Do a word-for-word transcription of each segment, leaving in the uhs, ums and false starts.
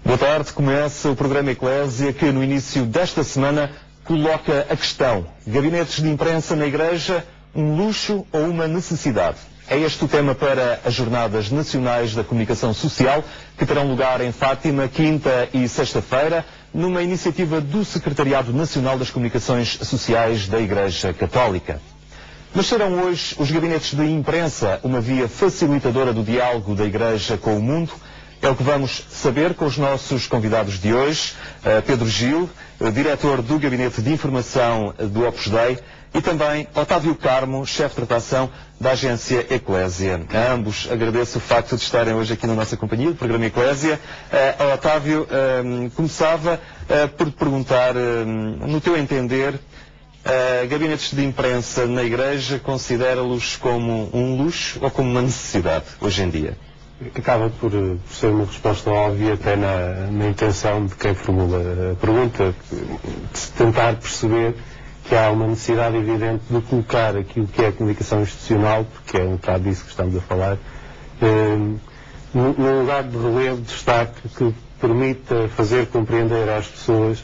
Boa tarde, começa o programa Eclésia que no início desta semana coloca a questão: gabinetes de imprensa na Igreja, um luxo ou uma necessidade? É este o tema para as Jornadas Nacionais da Comunicação Social, que terão lugar em Fátima, quinta e sexta-feira, numa iniciativa do Secretariado Nacional das Comunicações Sociais da Igreja Católica. Mas serão hoje os gabinetes de imprensa uma via facilitadora do diálogo da Igreja com o mundo? É o que vamos saber com os nossos convidados de hoje, Pedro Gil, diretor do Gabinete de Informação do Opus Dei, e também Otávio Carmo, chefe de redação da agência Eclésia. A ambos agradeço o facto de estarem hoje aqui na nossa companhia, do programa Eclésia. Uh, Otávio, uh, começava uh, por te perguntar, uh, no teu entender, uh, gabinetes de imprensa na Igreja, considera-los como um luxo ou como uma necessidade hoje em dia? Acaba por, por ser uma resposta óbvia até na, na intenção de quem formula a pergunta, de se tentar perceber que há uma necessidade evidente de colocar aquilo que é a comunicação institucional, porque é um bocado disso que estamos a falar, eh, num lugar de relevo, de destaque, que permita fazer compreender às pessoas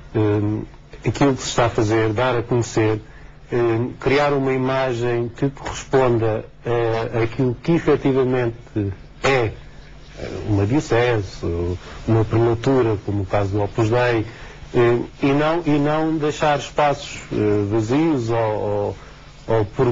eh, aquilo que se está a fazer, dar a conhecer, eh, criar uma imagem que corresponda a, a aquilo que efetivamente é uma diocese, uma prelatura, como o caso do Opus Dei, e não, e não deixar espaços vazios ou, ou, ou por,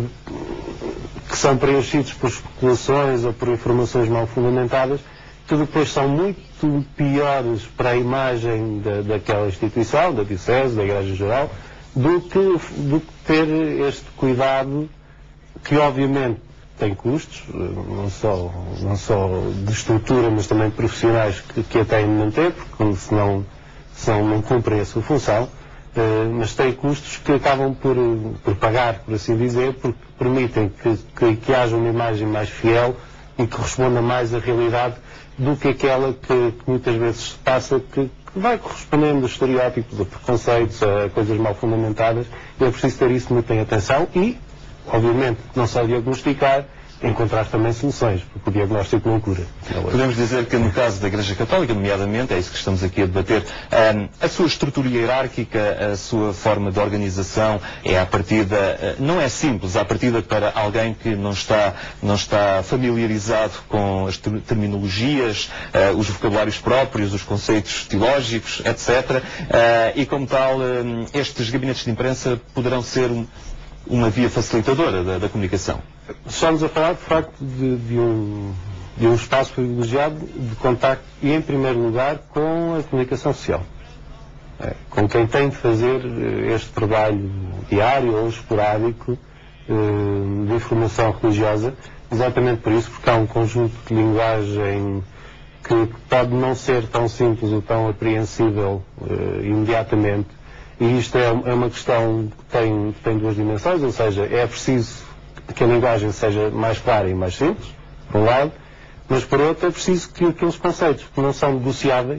que são preenchidos por especulações ou por informações mal fundamentadas, que depois são muito piores para a imagem da, daquela instituição, da diocese, da Igreja Geral, do que, do que ter este cuidado que obviamente tem custos, não só, não só de estrutura, mas também de profissionais que, que a têm de manter, porque senão, senão não cumprem a sua função, uh, mas tem custos que acabam por, por pagar, por assim dizer, porque permitem que, que, que haja uma imagem mais fiel e que responda mais à realidade do que aquela que, que muitas vezes se passa, que, que vai correspondendo a estereótipos, a preconceitos, a coisas mal fundamentadas, e é preciso ter isso muito em atenção e, obviamente, não só diagnosticar, encontrar também soluções, porque o diagnóstico não cura. Podemos dizer que no caso da Igreja Católica, nomeadamente, é isso que estamos aqui a debater, um, a sua estrutura hierárquica, a sua forma de organização é à partida, uh, não é simples, à partida para alguém que não está, não está familiarizado com as terminologias, uh, os vocabulários próprios, os conceitos teológicos, etcétera. Uh, e como tal, um, estes gabinetes de imprensa poderão ser um, uma via facilitadora da, da comunicação. Estamos a falar, de facto, de, de, um, de um espaço privilegiado de contacto e, em primeiro lugar, com a comunicação social. É, com quem tem de fazer este trabalho diário ou esporádico eh, de informação religiosa, exatamente por isso, porque há um conjunto de linguagem que pode não ser tão simples ou tão apreensível eh, imediatamente. E isto é, é uma questão que tem, tem duas dimensões, ou seja, é preciso que a linguagem seja mais clara e mais simples, por um lado, mas por outro é preciso que aqueles conceitos que não são negociáveis,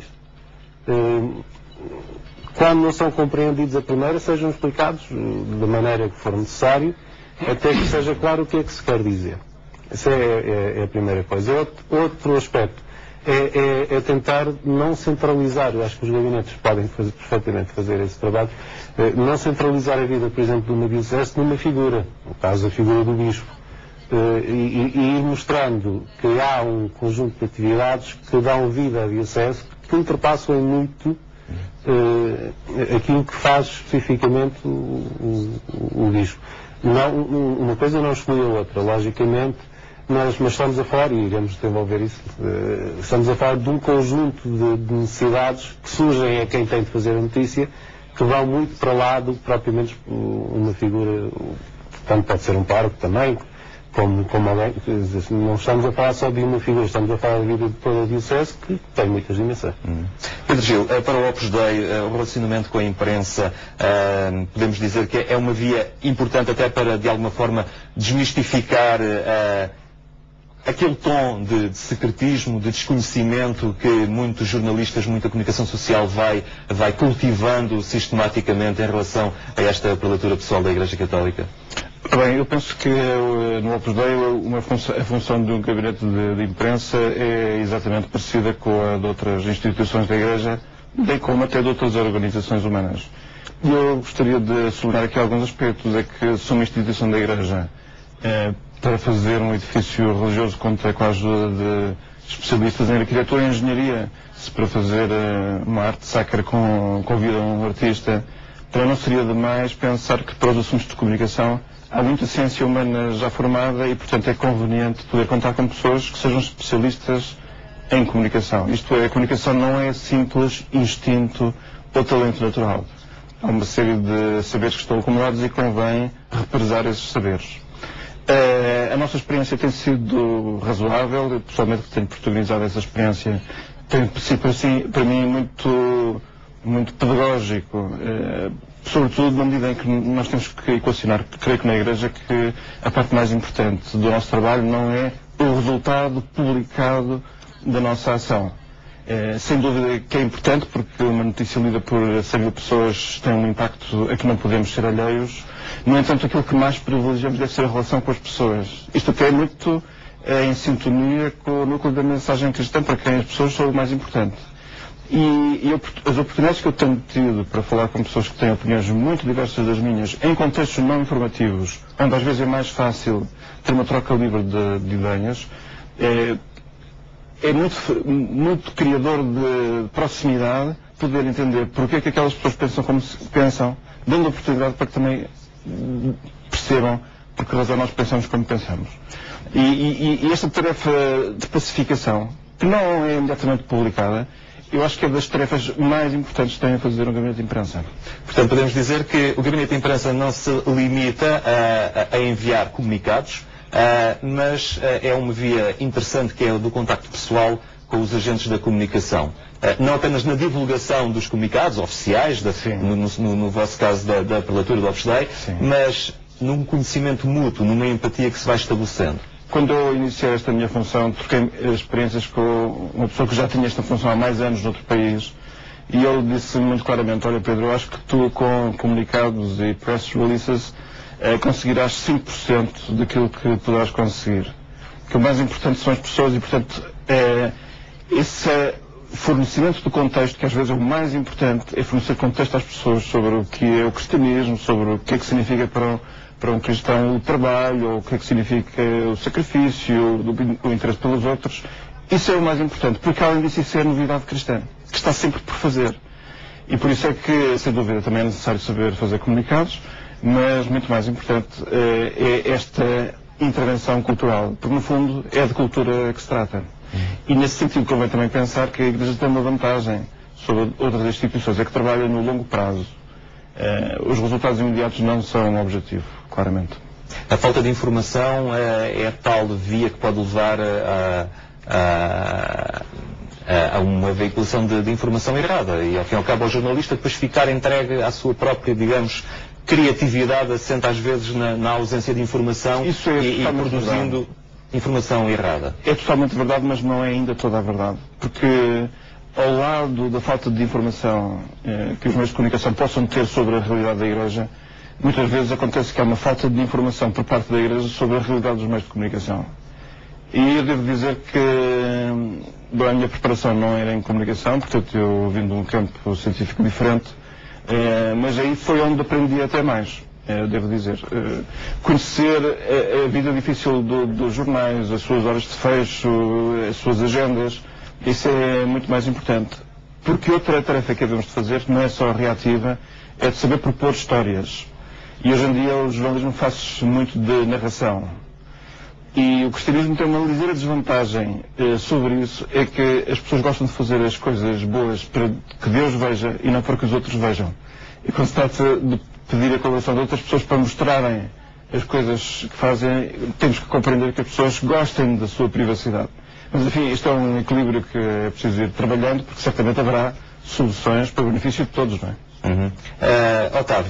eh, quando não são compreendidos a primeira, sejam explicados eh, da maneira que for necessário, até que seja claro o que é que se quer dizer. Essa é, é, é a primeira coisa. Outro, outro aspecto é, é, é tentar não centralizar, eu acho que os gabinetes podem fazer, perfeitamente fazer esse trabalho, eh, não centralizar a vida, por exemplo, de uma diocese numa figura, no caso a figura do bispo, eh, e, e ir mostrando que há um conjunto de atividades que dão vida à diocese, que ultrapassam em muito eh, aquilo que faz especificamente o, o, o bispo. Não, uma coisa não exclui a outra, logicamente. Mas, mas estamos a falar, e iremos desenvolver isso, uh, estamos a falar de um conjunto de, de necessidades que surgem a quem tem de fazer a notícia, que vão muito para lá do que propriamente uma figura, tanto pode ser um pároco também, como, como alguém, não estamos a falar só de uma figura, estamos a falar da vida de toda a diocese, que tem muitas dimensões. Hum. Pedro Gil, para o Opus Dei, o relacionamento com a imprensa, uh, podemos dizer que é uma via importante até para, de alguma forma, desmistificar uh, aquele tom de, de secretismo, de desconhecimento que muitos jornalistas, muita comunicação social vai, vai cultivando sistematicamente em relação a esta prelatura pessoal da Igreja Católica? Bem, eu penso que no Opus Dei uma função, a função de um gabinete de, de imprensa é exatamente parecida com a de outras instituições da Igreja, bem como até de outras organizações humanas. E eu gostaria de sublinhar aqui alguns aspectos. É que se uma instituição da Igreja, é, para fazer um edifício religioso, conta com a ajuda de especialistas em arquitetura e engenharia, se para fazer é, uma arte sacra com, convida um artista, então não seria demais pensar que para os assuntos de comunicação há muita ciência humana já formada e, portanto, é conveniente poder contar com pessoas que sejam especialistas em comunicação. Isto é, a comunicação não é simples instinto ou talento natural. Há uma série de saberes que estão acumulados e convém represar esses saberes. Uh, a nossa experiência tem sido razoável. Eu, pessoalmente, que tenho protagonizado essa experiência, tem sido, assim, para mim, muito, muito pedagógico. Uh, sobretudo na medida em que nós temos que equacionar, creio que na Igreja, que a parte mais importante do nosso trabalho não é o resultado publicado da nossa ação. É, sem dúvida que é importante, porque uma notícia lida por cem mil pessoas tem um impacto a que não podemos ser alheios. No entanto, aquilo que mais privilegiamos deve ser a relação com as pessoas. Isto até é muito é, em sintonia com o núcleo da mensagem cristã, para quem as pessoas são o mais importante. E, e as oportunidades que eu tenho tido para falar com pessoas que têm opiniões muito diversas das minhas, em contextos não informativos, onde às vezes é mais fácil ter uma troca livre de, de ideias, é, é muito, muito criador de proximidade poder entender porque é que aquelas pessoas pensam como se pensam, dando oportunidade para que também percebam por que razão nós pensamos como pensamos. E, e, e esta tarefa de pacificação, que não é imediatamente publicada, eu acho que é das tarefas mais importantes que tem a fazer um gabinete de imprensa. Portanto, podemos dizer que o gabinete de imprensa não se limita a, a enviar comunicados, uh, mas uh, é uma via interessante, que é a do contacto pessoal com os agentes da comunicação. Uh, não apenas na divulgação dos comunicados oficiais, da, no, no, no vosso caso da, da prelatura do Opus Dei, mas num conhecimento mútuo, numa empatia que se vai estabelecendo. Quando eu iniciei esta minha função, troquei experiências com uma pessoa que já tinha esta função há mais anos noutro país, e ele disse muito claramente: olha, Pedro, eu acho que tu, com comunicados e press releases, eh, conseguirás cinco por cento daquilo que poderás conseguir. Que o mais importante são as pessoas e, portanto, eh, esse fornecimento do contexto, que às vezes é o mais importante, é fornecer contexto às pessoas sobre o que é o cristianismo, sobre o que é que significa para o para um cristão o trabalho, ou o que é que significa o sacrifício, o, o interesse pelos outros. Isso é o mais importante, porque além disso isso é a novidade cristã, que está sempre por fazer. E por isso é que, sem dúvida, também é necessário saber fazer comunicados, mas muito mais importante é, é esta intervenção cultural, porque no fundo é de cultura que se trata. E nesse sentido convém também pensar que a Igreja tem uma vantagem sobre outras instituições, é que trabalha no longo prazo. Uh, os resultados imediatos não são um objetivo, claramente. A falta de informação uh, é a tal via que pode levar a, a, a, a uma veiculação de, de informação errada, e ao fim e ao cabo ao jornalista depois ficar entregue à sua própria, digamos, criatividade, assente às vezes na, na ausência de informação. Isso é e, e produzindo verdade. Informação errada. É totalmente verdade, mas não é ainda toda a verdade, porque ao lado da falta de informação eh, que os meios de comunicação possam ter sobre a realidade da Igreja, muitas vezes acontece que há uma falta de informação por parte da Igreja sobre a realidade dos meios de comunicação. E eu devo dizer que bem, a minha preparação não era em comunicação, portanto eu vim de um campo científico diferente, eh, mas aí foi onde aprendi até mais, eh, devo dizer. Eh, conhecer a, a vida difícil do, dos jornais, as suas horas de fecho, as suas agendas. Isso é muito mais importante, porque outra tarefa que devemos de fazer, que não é só reativa, é de saber propor histórias. E hoje em dia o jornalismo faz muito de narração. E o cristianismo tem uma ligeira desvantagem eh, sobre isso, é que as pessoas gostam de fazer as coisas boas para que Deus veja e não para que os outros vejam. E quando se trata de pedir a colaboração de outras pessoas para mostrarem as coisas que fazem, temos que compreender que as pessoas gostem da sua privacidade. Mas, enfim, isto é um equilíbrio que é preciso ir trabalhando, porque certamente haverá soluções para o benefício de todos, não é? Uhum. Uh, Otávio.